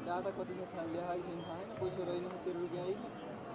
Data कति छ थाहा ल्याइ छैन थाहा हैन पैसा रहेन 13 रुपैयाँ रहेछ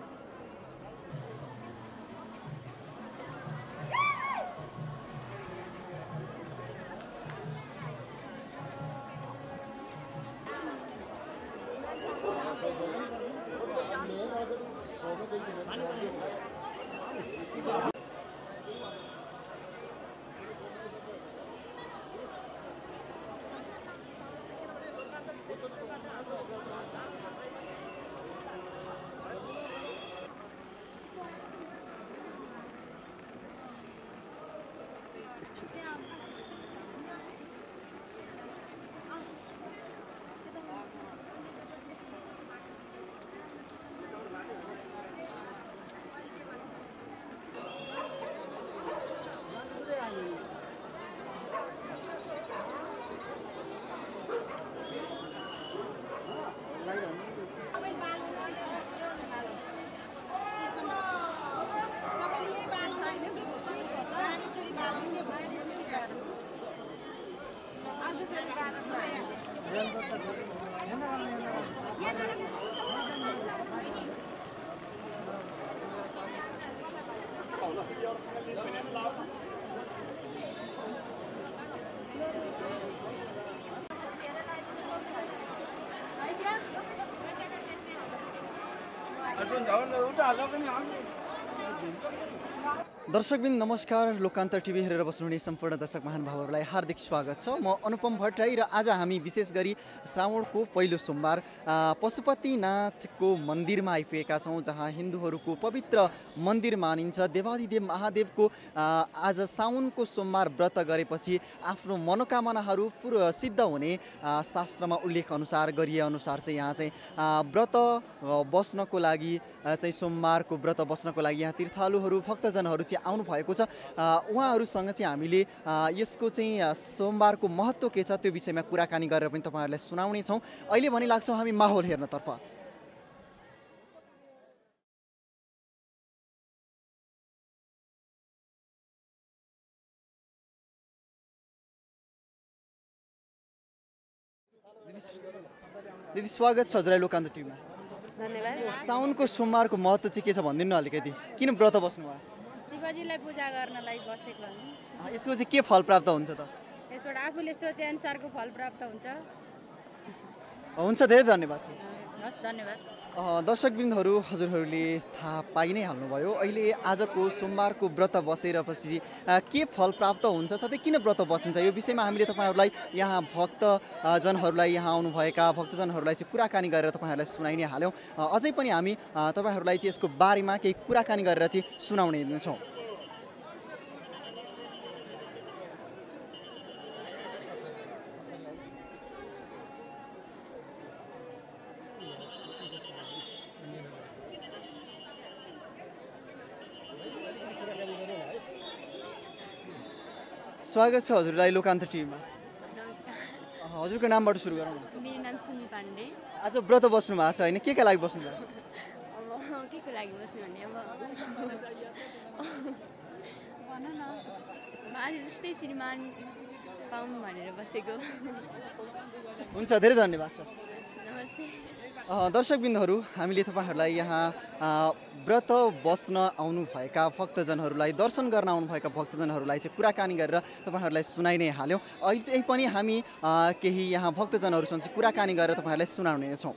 दर्शकबिन नमस्कार लोकान्तर टिभी हेरेर बस्नुहुने सम्पूर्ण दर्शक महानुभावहरूलाई हार्दिक स्वागत छ। म अनुपम भट्टराई र आज हामी विशेष गरी श्रावणको पहिलो सोमबार पशुपतिनाथको मन्दिरमा आइपुगेका छौँ, जहाँ हिन्दूहरूको पवित्र मन्दिर मानिन्छ। देवाधिदेव महादेवको आज साउनको सोमबार व्रत गरेपछि आफ्नो मनोकामनाहरू सिद्ध हुने शास्त्रमा उल्लेख अनुसार गरिए अनुसार चाहिँ यहाँ चाहिँ व्रत बस्नको लागि चाहिँ सोमबारको व्रत बस्नको लागि यहाँ तीर्थालुहरू भक्तजनहरू चाहिँ आउनु भएको छ। उहाँहरूसँग चाहिँ हामीले यसको चाहिँ सोमबारको महत्त्व के छ त्यो विषयमा कुराकानी गरेर पनि तपाईँहरूलाई सुनाउने छौँ। अहिले भने लाग्छौँ हामी माहौल हेर्नतर्फ। दिदी स्वागत छ हजुरलाई लोकान्तर टिभीमा। धन्यवाद। साउनको सोमबारको महत्त्व चाहिँ के छ भनिदिनु न अलिकति, किन व्रत बस्नुभयो? शिवजीलाई पूजा गर्नलाई बसेको हो। यसको चाहिँ के फल प्राप्त हुन्छ त? यसबाट आफूले सोचे अनुसारको फल प्राप्त हुन्छ। हुन्छ, धेरै धन्यवाद। हस्, धन्यवाद। दर्शकवृन्दहरू, हजुरहरूले थाहा पाइ नै हाल्नुभयो। अहिले आजको सोमबारको व्रत बसेर पछि के फल प्राप्त हुन्छ, साथै किन व्रत बसिन्छ, यो विषयमा हामीले तपाईँहरूलाई यहाँ भक्तजनहरूलाई यहाँ आउनुभएका भक्तजनहरूलाई चाहिँ कुराकानी गरेर तपाईँहरूलाई सुनाइ नै हाल्यौँ। अझै पनि हामी तपाईँहरूलाई चाहिँ यसको बारेमा केही कुराकानी गरेर चाहिँ सुनाउने छौँ। स्वागत छ हजुरलाई लोकान्तर टिभीमा। हजुरको नामबाट सुरु गरौँ न। मेरो नाम सुनि पाण्डे। आज व्रत बस्नु भएको छ होइन, के लागि बस्नु भयो? अब के को लागि बस्नु भने अब भन न, आज जस्तै श्रीमान पाउँ भनेर बसेको। हुन्छ, धेरै धन्यवाद छ। नमस्ते। दर्शकबिन्दहरू, हामीले तपाईँहरूलाई यहाँ व्रत बस्न आउनुभएका भक्तजनहरूलाई, दर्शन गर्न आउनुभएका भक्तजनहरूलाई चाहिँ कुराकानी गरेर तपाईँहरूलाई सुनाइ नै हाल्यौँ। अहिले पनि हामी केही यहाँ भक्तजनहरूसँग चाहिँ कुराकानी गरेर तपाईँहरूलाई सुनाउने छौँ।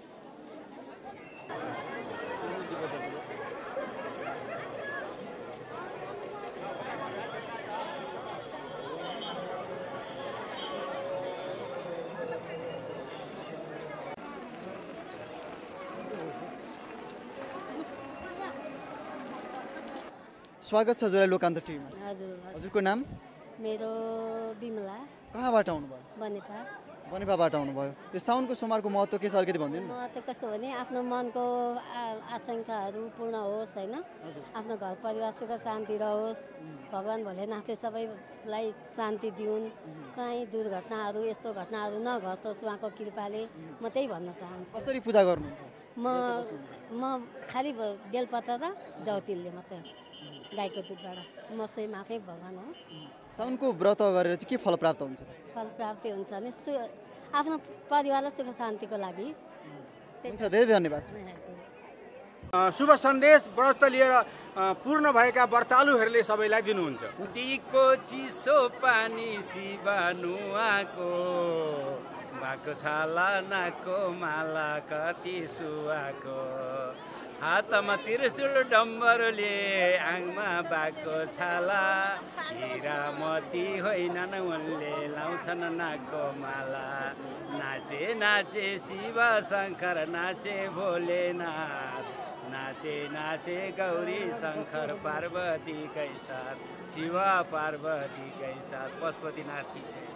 स्वागत छ हजुरलाई लोकान्तर टिभीमा। हजुर। हजुरको नाम? मेरो बिमला। कहाँबाट आउनुभयो? बनेपा। बनेपाबाट आउनुभयो। यो साउनको सोमबारको महत्त्व के छ अलिकति भनिदिनु न। महत्त्व कस्तो भने आफ्नो मनको आशंकाहरू पूर्ण होस् होइन, आफ्नो घर परिवार सुख शान्ति रहोस्, भगवान् भोलेनाथले सबैलाई शान्ति दिउन्, कहीँ दुर्घटनाहरू यस्तो घटनाहरू नघटोस् उहाँको कृपाले, म त्यही भन्न चाहन्छु। कसरी पूजा गर्नुहुन्छ? म खालि बेलपत्र र जौतिलले मात्रै, गाईको दुधबाट। म स्वयं आफै भगवान् हो। साउनको व्रत गरेर चाहिँ के फल प्राप्त हुन्छ? फल प्राप्ति हुन्छ भने आफ्नो परिवारलाई सुख शान्तिको लागि हुन्छ, धेरै धन्यवाद। शुभ सन्देश व्रत लिएर पूर्ण भएका व्रतालुहरूले सबैलाई दिनुहुन्छ। नदीको चिसो पानी शिवानुआको भएको छाला नाको माला कति सुहाको हातमा त्रिशूल डम्बरले आङमा भएको छाला हिरा मोती होइनन् उनले लाउँछन् नाको माला नाचे नाचे शिव शङ्कर नाचे भोलेनाथ नाचे नाचे गौरी शङ्कर पार्वतीकै साथ शिव पार्वतीकै साथ पशुपतिनाथ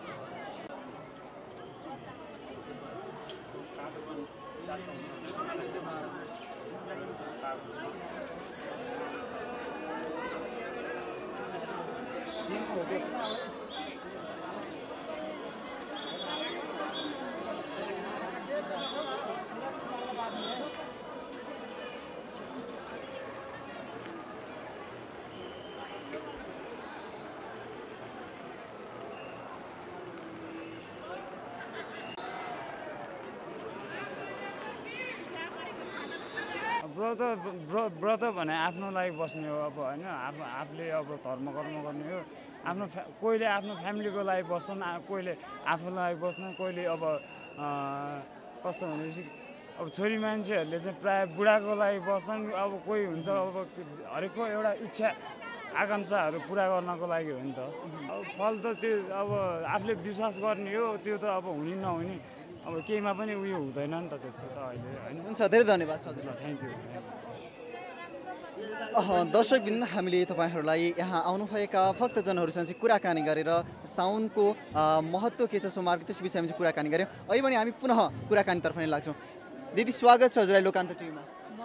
व्रत भने आफ्नो लागि बस्ने हो अब होइन आफूले अब धर्म कर्म गर्ने हो आफ्नो कोहीले आफ्नो फ्यामिलीको लागि बस्छन् कोहीले आफ्नो लागि बस्छन् कोहीले अब कस्तो भनेपछि अब छोरी मान्छेहरूले चाहिँ प्रायः बुढाको लागि बस्छन् अब कोही हुन्छ अब हरेकको एउटा इच्छा आकाङ्क्षाहरू पुरा गर्नको लागि हो नि त अब फल त त्यो अब आफूले विश्वास गर्ने हो त्यो त अब हुने नहुने अब केहीमा पनि उयो हुँदैन नि त त्यस्तो त अहिले होइन हुन्छ, धेरै धन्यवाद छ हजुर। Thank you. दर्शकबिन हामीले तपाईँहरूलाई यहाँ आउनुभएका भक्तजनहरूसँग चाहिँ कुराकानी गरेर साउनको महत्त्व के छ सोमवारको त्यस विषयमा चाहिँ कुराकानी गऱ्यौँ। अहिले भने हामी पुनः कुराकानीतर्फ नै लाग्छौँ। दिदी स्वागत छ हजुरलाई लोकान्त टिभीमा।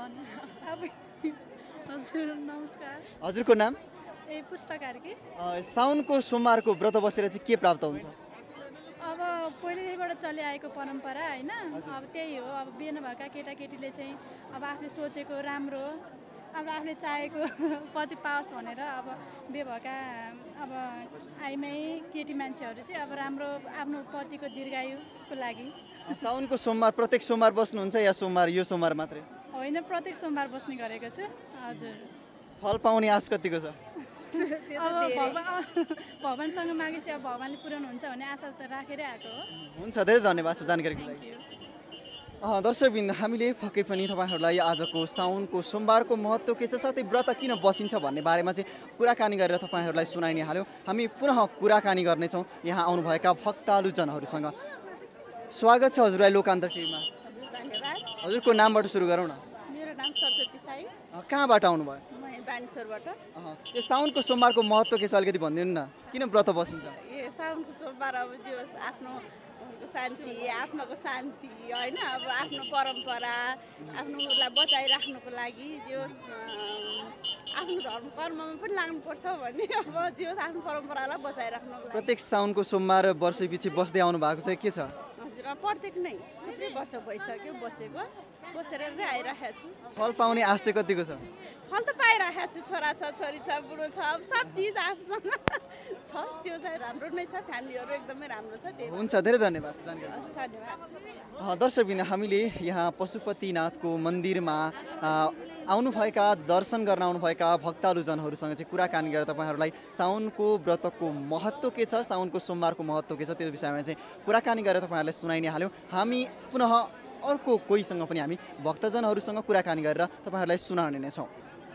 नमस्कार। हजुरको नाम? पुष्पा कार्की। साउनको सोमवारको व्रत बसेर चाहिँ के प्राप्त हुन्छ? अब पहिलेदेखिबाट चलिआएको परम्परा होइन, अब त्यही हो। अब बिहे नभएका केटाकेटीले चाहिँ अब आफूले सोचेको राम्रो अब आफूले चाहेको पति पाओस् भनेर अब बिहे भएका अब आइमै केटी मान्छेहरू चाहिँ अब राम्रो आफ्नो पतिको दीर्घायुको लागि साउनको सोमवार प्रत्येक सोमवार बस्नुहुन्छ या सोमवार यो सोमवार मात्रै? होइन, प्रत्येक सोमवार बस्ने गरेको छु। हजुर। फल पाउने आश कतिको छ? अब भगवान्सँग मागेपछि अब भगवान्ले पुर्याउनुहुन्छ भन्ने आशा त राखेरै आएको हो। हुन्छ, धेरै धन्यवाद छ जानकारीको लागि। दर्शकबिन हामीले पक्कै पनि तपाईँहरूलाई आजको साउनको सोमवारको महत्त्व के छ साथै व्रत किन बसिन्छ भन्ने बारेमा चाहिँ कुराकानी गरेर तपाईँहरूलाई सुनाइ नै हाल्यौँ। हामी पुनः कुराकानी गर्नेछौँ यहाँ आउनुभएका भक्तालुजनहरूसँग। स्वागत छ हजुरलाई लोकान्त टिभीमा। धन्यवाद। हजुरको नामबाट सुरु गरौँ न। मेरो नाम सरस्वती साई। कहाँबाट आउनुभयो? म बानेश्वरबाट। यो साउनको सोमवारको महत्त्व के छ अलिकति भनिदिनु न, किन व्रत बसिन्छ? यो साउनको सोमबार अब जे होस् आफ्नो शान्ति आत्माको शान्ति होइन, अब आफ्नो परम्परा आफ्नोलाई बचाइराख्नुको लागि जे होस् आफ्नो धर्म कर्ममा पनि लाग्नुपर्छ भन्ने अब जे होस् आफ्नो परम्परालाई बचाइराख्नुको लागि। प्रत्येक साउनको सोमवार वर्षैपछि बस्दै आउनु भएको चाहिँ के छ? हजुर, प्रत्येक नै थुप्रै वर्ष भइसक्यो बसेको, बसेर नै आइराखेको छु। फल पाउने आश चाहिँ कतिको छ? फल त पाइराखेको छु। छोरा छ, छोरी छ, बुढो छ, अब सब चिज आफूसँग छ, त्यो चाहिँ राम्रो नै छ। फ्यामिलीहरू एकदमै राम्रो छ। त्यही हुन्छ, धेरै धन्यवाद छ जानकारी। हस्, धन्यवाद। दर्शकबिन हामीले यहाँ पशुपतिनाथको मन्दिरमा आउनुभएका दर्शन गर्न आउनुभएका भक्तालुजनहरूसँग चाहिँ कुराकानी गरेर तपाईँहरूलाई साउनको व्रतको महत्त्व के छ, साउनको सोमवारको महत्त्व के छ त्यो विषयमा चाहिँ कुराकानी गरेर तपाईँहरूलाई सुनाइ नै हाल्यौँ। हामी पुनः अर्को कोहीसँग पनि हामी भक्तजनहरूसँग कुराकानी गरेर तपाईँहरूलाई सुनाउने नै छौँ।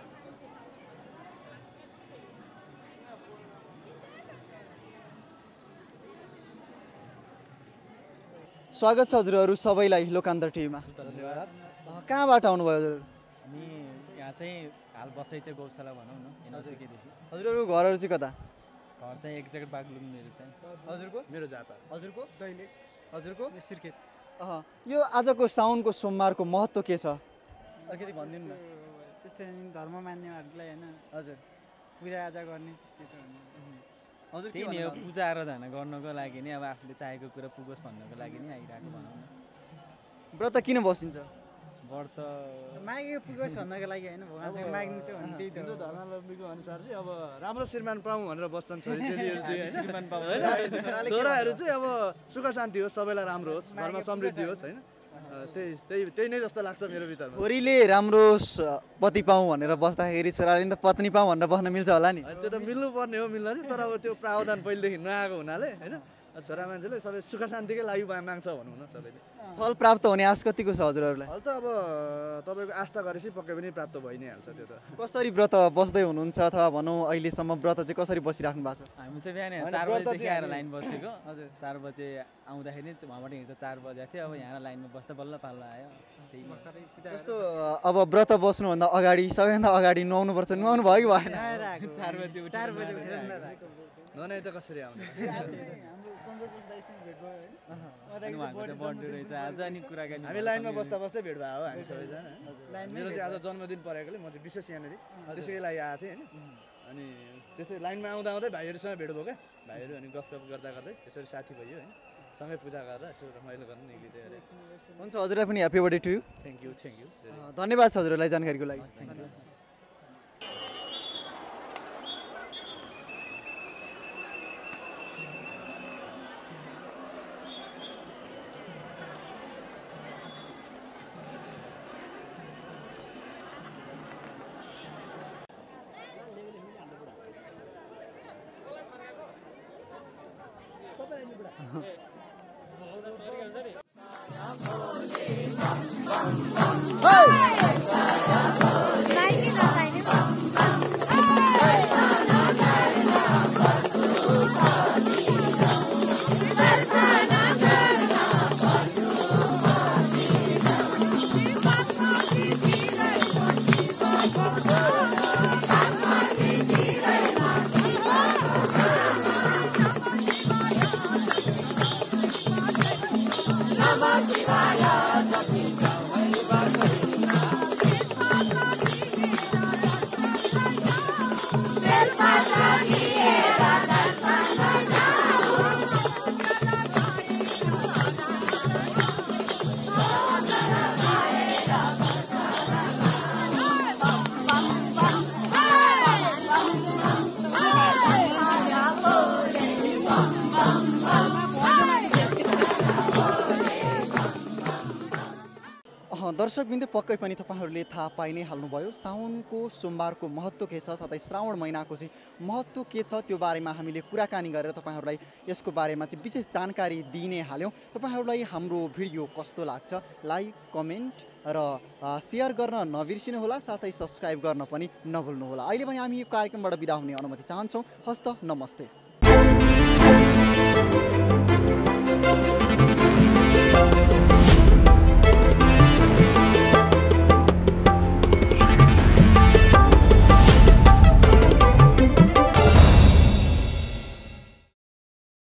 स्वागत छ हजुरहरू सबैलाई लोकान्त टिभीमा। धन्यवाद। कहाँबाट आउनुभयो हजुर? हामी यहाँ चाहिँ हाल बसाइ चाहिँ गौशाला भनौँ न, नजिकैदेखि। हजुरहरू घरहरू चाहिँ कता? घर चाहिँ एक्ज्याक्ट बागलुङ मेरो चाहिँ। हजुरको? मेरो जापा। हजुरको? दैलेख। हजुरको? सिर्खेत। यो आजको साउनको सोमवारको महत्त्व के छ अलिकति भनिदिनु न। त्यस्तै धर्म मान्नेहरूलाई होइन हजुर पूजाआजा गर्ने त्यस्तै त हो। हजुर त्यही नै हो, पूजा आराधना गर्नको लागि नै अब आफूले चाहेको कुरा पुगोस् भन्नको लागि नै आइरहेको भनौँ न। व्रत किन बसिन्छ? व्रत मागेको पुगोस् भन्नको लागि होइन, भगवान्सँग माग्ने त हो नि, त्यही त हिन्दू हो। धर्मावलम्बीको अनुसार चाहिँ अब राम्रो श्रीमान पाऊँ भनेर बस्छन् छोरीचेलीहरू चाहिँ श्रीमान होइन? पाउँछ। छोराहरू चाहिँ अब सुख शान्ति होस्, सबैलाई राम्रो होस्, घरमा समृद्धि होस् होइन, त्यही नै जस्तो लाग्छ मेरो विचारमा। छोरीले राम्रो पति पाऊँ भनेर बस्दाखेरि छोराले त पत्नी पाऊँ भनेर बस्न मिल्छ होला नि? त्यो त मिल्नुपर्ने हो, मिल्दैन तर अब त्यो प्रावधान पहिलेदेखि नआएको हुनाले होइन छोरा मान्छेले सबै सुख शान्तिकै लागि माग्छ भनौँ न सबैले। फल प्राप्त हुने आश कतिको छ हजुरहरूलाई? फल त अब तपाईँको आस्था गरेपछि पक्कै पनि प्राप्त भइ नै हाल्छ त्यो त। कसरी व्रत बस्दै हुनुहुन्छ अथवा भनौँ अहिलेसम्म व्रत चाहिँ कसरी बसिराख्नु भएको छ? हामी चाहिँ बिहान 4 बजेदेखि आएर लाइन बसेको। हजुर 4 बजे आउँदाखेरि उहाँबाट हिँड्दा 4 बजेको थियो। अब यहाँ लाइनमा बस्दा बल्ल पाल्लो आयो। जस्तो अब व्रत बस्नुभन्दा अगाडि सबैभन्दा अगाडि नुहाउनुपर्छ, नुहाउनु भयो कि भएन? 4 बजे उठेर नुहाउनै त कसरी आउँछ? हामी लाइनमा बस्दा बस्दै भेट भयो हामी सबैजना। मेरो चाहिँ आज जन्मदिन परेकोले म चाहिँ विशेष यहाँनिर त्यसैकै लागि आएको थिएँ होइन। अनि त्यस्तै लाइनमा आउँदा आउँदै भाइहरूसँग भेट भयो क्या, भाइहरू अनि गफगफ गर्दा गर्दै यसरी साथी भयो होइन, सँगै पूजा गरेर यसो रमाइलो गर्नु निक्लिँदै अरे। हुन्छ, हजुरलाई पनि happy birthday to you. Thank you thank you. धन्यवाद छ हजुरलाई जानकारीको लागि। दर्शकबिन्दु पक्कै पनि तपाईँहरूले थाहा पाइ नै हाल्नुभयो साउनको सोमबारको महत्त्व के छ, साथै श्रावण महिनाको चाहिँ महत्त्व के छ त्यो बारेमा हामीले कुराकानी गरेर तपाईँहरूलाई यसको बारेमा चाहिँ विशेष जानकारी दिइ नै हाल्यौँ। तपाईँहरूलाई हाम्रो भिडियो कस्तो लाग्छ लाइक कमेन्ट र सेयर गर्न नबिर्सिनुहोला, साथै सब्सक्राइब गर्न पनि नभुल्नुहोला। अहिले पनि हामी यो कार्यक्रमबाट बिदा हुने अनुमति चाहन्छौँ। हस्त नमस्ते।